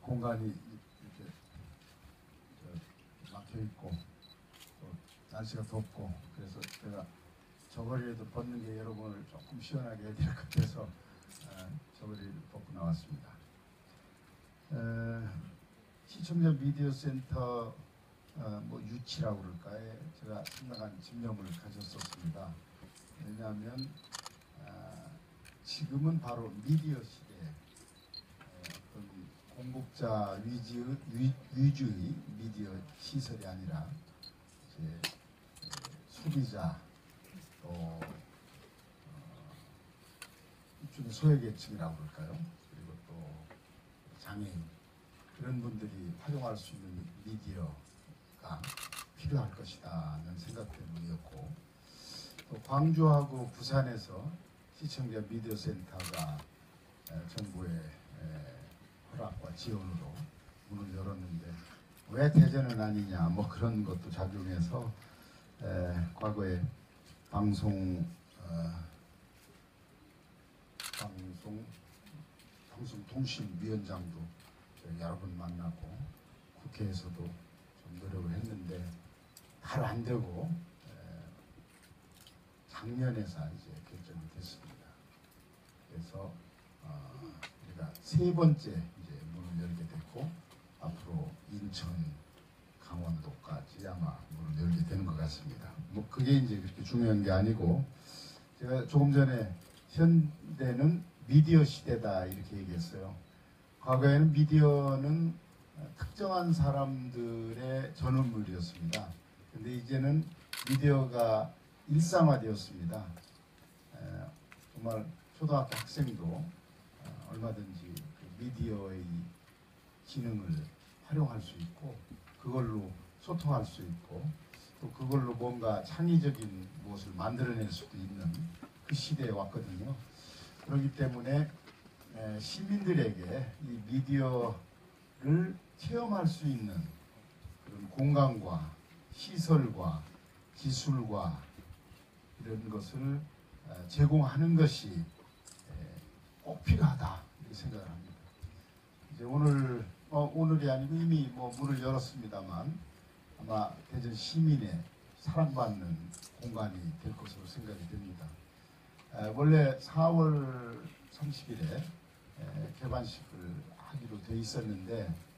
공간이 이렇게 막혀 있고 또 날씨가 덥고 그래서 제가 저고리라도 벗는 게 여러분을 조금 시원하게 해야 될 것 같아서 저고리를 벗고 나왔습니다. 시청자 미디어 센터 뭐 유치라고 그럴까요? 제가 상당한 집념을 가졌었습니다. 왜냐하면 지금은 바로 미디어 시대에 어떤 공급자 위주의 미디어 시설이 아니라 이제 소비자 또 일종의 소외계층이라고 그럴까요? 그리고 또 장애인 그런 분들이 활용할 수 있는 미디어가 필요할 것이다는 생각 때문이었고 또 광주하고 부산에서 시청자 미디어 센터가 정부의 허락과 지원으로 문을 열었는데 왜 대전은 아니냐 뭐 그런 것도 작용해서 과거에 방송통신위원장도 여러 번 만나고 국회에서도 좀 노력을 했는데 잘 안 되고 작년에서 이제 결정이 됐습니다. 그래서 우리가 세 번째 이제 문을 열게 됐고 앞으로 인천, 강원도까지 아마 문을 열게 되는 것 같습니다. 뭐 그게 이제 그렇게 중요한 게 아니고 제가 조금 전에 현대는 미디어 시대다 이렇게 얘기했어요. 과거에는 미디어는 특정한 사람들의 전원물이었습니다. 근데 이제는 미디어가 일상화되었습니다. 정말 초등학교 학생도 얼마든지 그 미디어의 기능을 활용할 수 있고 그걸로 소통할 수 있고 또 그걸로 뭔가 창의적인 무엇을 만들어낼 수도 있는 그 시대에 왔거든요. 그렇기 때문에 시민들에게 이 미디어를 체험할 수 있는 그런 공간과 시설과 기술과 이런 것을 제공하는 것이 꼭 필요하다 이렇게 생각을 합니다. 이제 오늘이 아니고 이미 뭐 문을 열었습니다만 아마 대전 시민의 사랑받는 공간이 될 것으로 생각이 됩니다. 원래 4월 30일에 개관식을 하기로 돼 있었는데